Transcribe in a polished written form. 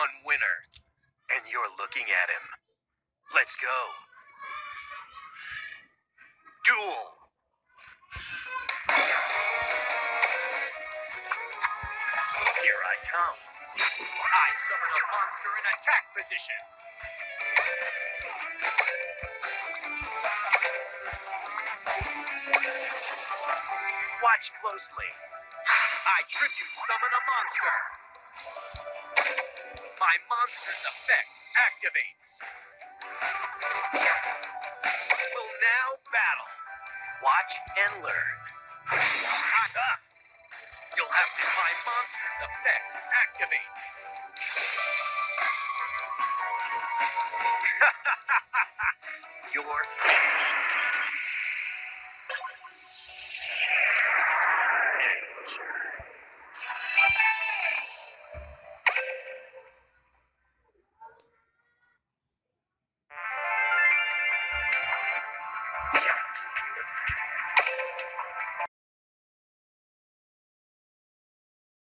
one winner. And you're looking at him. Let's go. Duel. Here I come. I summon a monster in attack position. Watch closely. I tribute summon a monster. My monster's effect activates. Will now battle. Watch and learn. You'll have to. My monster's effect activates.